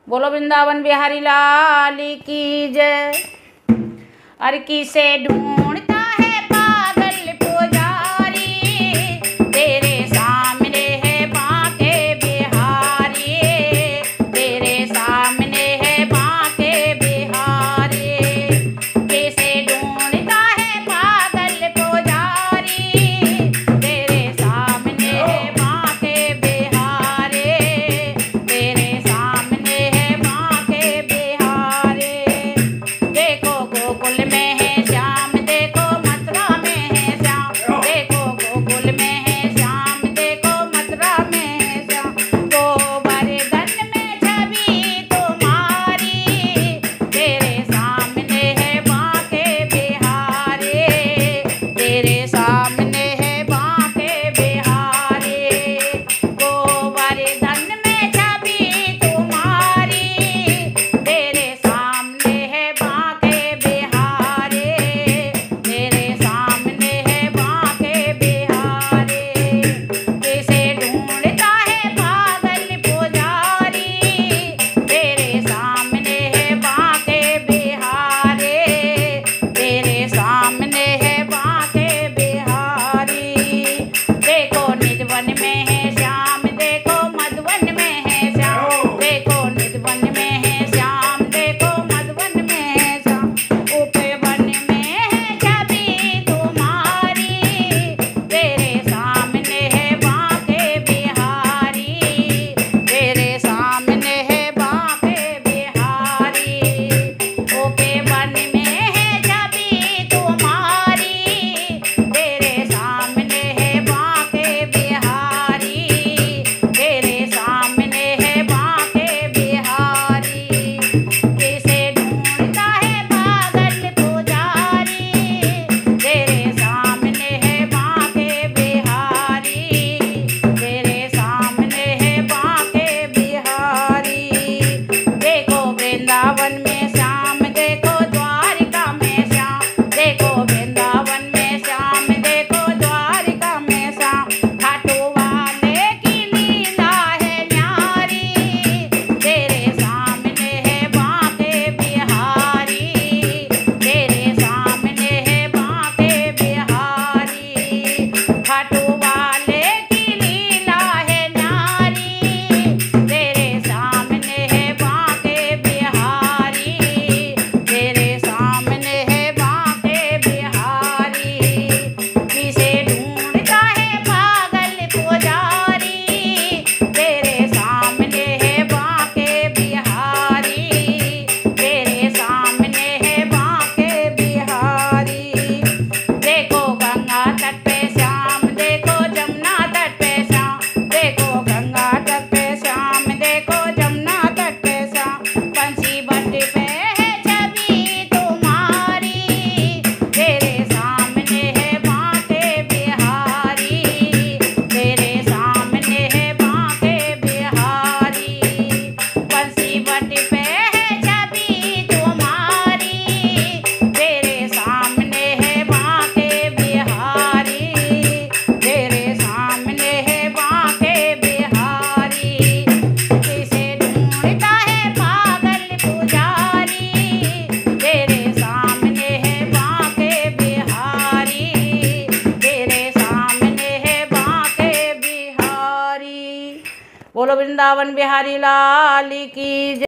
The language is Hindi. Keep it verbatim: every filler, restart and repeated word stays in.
बोलो वृंदावन बिहारी लाल की जय। अरे किसे ढूंढता है पागल पुजारी, तेरे सामने है बांके बिहारी, तेरे सामने है बांके बिहारी। किसे ढूंढता है पागल पुजारी, तेरे सामने है बांके बिहारी, तेरे सामने है बांके बिहारी। देखो गोकुल में है श्याम, देखो मथुरा में है श्याम, देखो गोकुल में है श्याम, देखो मथुरा में है श्याम। गोवर्धन में छवि तुम्हारी, तेरे सामने है बांके बिहारी, तेरे सामने है बांके बिहारी। गोवर्धन में छवि तुम्हारी, तेरे सामने है बांके बिहारी, तेरे सामने है बांके बिहारी। किसे ढूंढता है पागल पुजारी, तेरे सामने है बांके बिहारी, तेरे सामने है बांके बिहारी। देखो निधवन में है श्याम, देखो मधुवन में है श्याम, देखो निधवन में है श्याम, देखो मधुवन में है श्याम। उपवन में है छवि तुम्हारी, तेरे सामने है बांके बिहारी, तेरे सामने है बांके बिहारी। उपवन में है छवि तुम्हारी, तेरे सामने है बांके बिहारी, तेरे सामने है बांके बिहारी। किसे ढूंढता है पागल पुजारी, तेरे सामने है बांके बिहारी, तेरे सामने है बांके बिहारी। देखो वृंदावन में श्याम, देखो द्वारिका में श्याम, देखो वृंदावन में श्याम, देखो द्वारिका में श्याम। खाटू वाले की लीला है न्यारी, तेरे सामने है बांके बिहारी, तेरे सामने है बांके बिहारी। खाटू वाले की लीला है न्यारी, तेरे सामने है बांके बिहारी, तेरे सामने है बांके बिहारी। किसे ढूंढता है पागल पुजारी, तेरे सामने है बांके बिहारी, तेरे सामने है बांके बिहारी। देखो गंगा तट पे श्याम, देखो जमुना तट पे श्याम, देखो गंगा तट पे श्याम, देखो जमुना तट पे श्याम। बंसी बट पे है छवि तुम्हारी, तेरे सामने है बांके बिहारी, तेरे सामने है बांके बिहारी। बंसी बट पे है छवि तुम्हारी, तेरे सामने है बांके बिहारी, तेरे सामने है बांके बिहारी। किसे ढूंढता है पागल पुजारी, तेरे सामने है बांके बिहारी, तेरे सामने है बांके बिहारी। बोलो वृंदावन बिहारी लाल की जय।